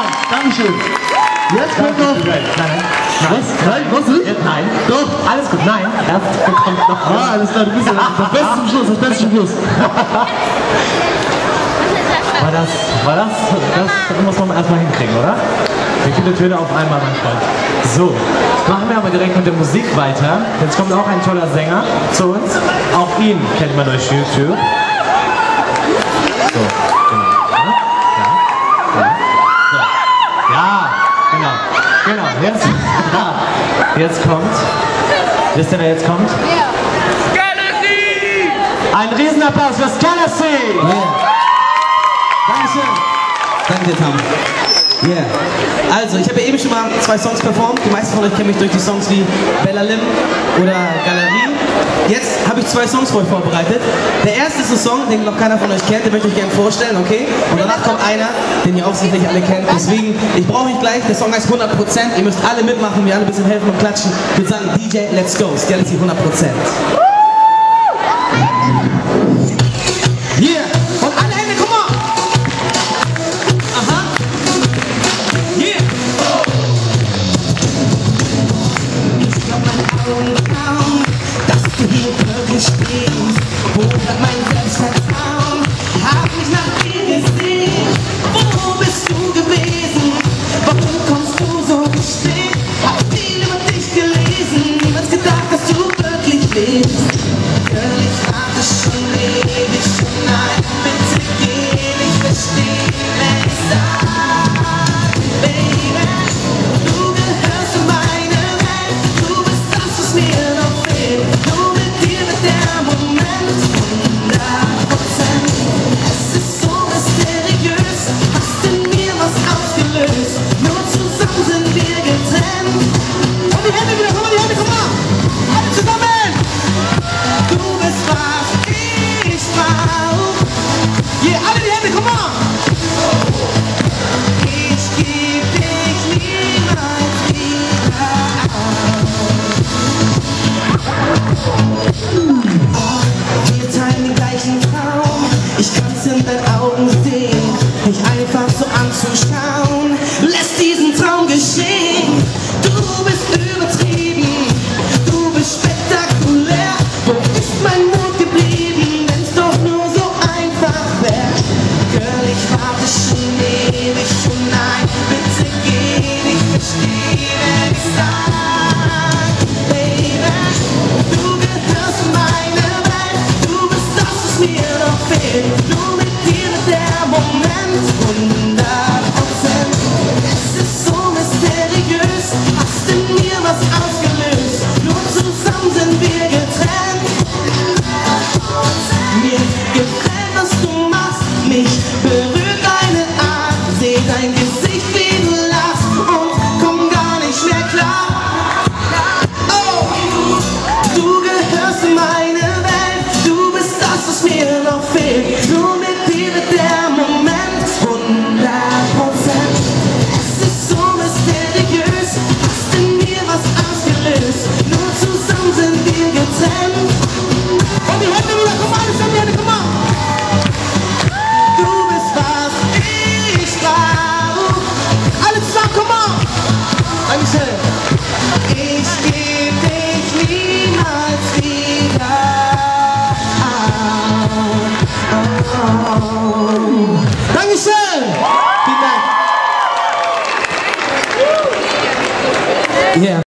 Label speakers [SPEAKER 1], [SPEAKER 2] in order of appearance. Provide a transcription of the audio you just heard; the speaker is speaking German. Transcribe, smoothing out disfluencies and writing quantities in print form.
[SPEAKER 1] Dankeschön. Jetzt kommt noch...
[SPEAKER 2] Nein.
[SPEAKER 1] Was? Nein, was ist?
[SPEAKER 2] Nein.
[SPEAKER 1] Doch.
[SPEAKER 2] Alles gut, nein. Erst kommt noch...
[SPEAKER 1] Ah, alles klar, du bist ja das Beste zum Schluss, das Beste zum Schluss. Das
[SPEAKER 2] muss man erstmal hinkriegen, oder? Wie viele Töne auf einmal, mein Freund? So, machen wir aber direkt mit der Musik weiter. Jetzt kommt auch ein toller Sänger zu uns. Auch ihn kennt man durch YouTube. So, genau. Ja, genau. Jetzt kommt. Wisst ihr, wer jetzt kommt? Skellacy! Ein Riesenapplaus für Skellacy!
[SPEAKER 3] Dankeschön. Danke dir, Tom. Yeah. Also, ich habe ja eben schon mal 2 Songs performt. Die meisten von euch kennen mich durch die Songs wie Bella Lim oder Galerie. Jetzt habe ich 2 Songs für euch vorbereitet. Der erste ist ein Song, den noch keiner von euch kennt. Den möchte ich gerne vorstellen, okay? Und danach kommt einer, den ihr auch sicherlich alle kennt. Deswegen, ich brauche nicht gleich. Der Song heißt 100%. Ihr müsst alle mitmachen, wir alle ein bisschen helfen und klatschen. Ich würde sagen, DJ, let's go. Skellacy 100%. Yeah. Und alle Hände, komm on. Aha. Yeah. Ich glaub meine Augen kaum, dass du hier wirklich stehst. Wo bleibt mein Selbstvertrauen? Hab mich nach dir gesehen. Wo bist du gewesen? Warum kommst du so spät? Hab viel über dich gelesen. Niemals gedacht, dass du wirklich lebst. Girl, ich warte schon ewig. Nein, bitte geh nicht verstehen, wenn ich sag, Baby, du gehörst in meine Welt. Du bist das, was mir noch fehlt. Nur mit dir wird der Moment 100%. Es ist so mysteriös, hast in mir was ausgelöst. Nur zusammen sind wir getrennt. Und die Hände wieder, komm mal, die Hände, komm mal. Alle zusammen. Du bist was ich brauch. Yeah, alle die Hände, komm mal. Ich geb dich niemals wieder auf. Wir teilen den gleichen Traum. Ich kann's in deinen Augen sehen. Mich einfach so anzuschauen, lässt diesen Traum geschehen. Du bist übertrieben, du bist spektakulär. Wo ist mein Mut geblieben, wenn's doch nur so einfach wär? Girl, ich warte schon ewig. Oh nein, bitte geh nicht verstehen, wenn ich sag, Baby, du gehörst in meine Welt. Du bist das, was mir noch fehlt. Nur mit dir wird der Moment 100%. Es ist so mysteriös, hast in mir was ausgelöst. Nur zusammen sind wir getrennt. Mir gefällt, was du machst, mich berührt deine Art. Seh dein Gesicht, wie du lachst und komm gar nicht mehr klar. Oh, du gehörst in meine Welt. Du bist das, was mir noch fehlt. Nur mit dir wird der Moment 100%. Es ist so mysteriös, hast in mir was ausgelöst. Nur zusammen sind wir getrennt. Und die Hände wieder, komm mal, die Hände, komm mal. Du bist was ich brauch. Alle zusammen, komm mal. Dankeschön. Ich geb dich niemals wieder auf. Dankeschön. Vielen Dank. Yeah.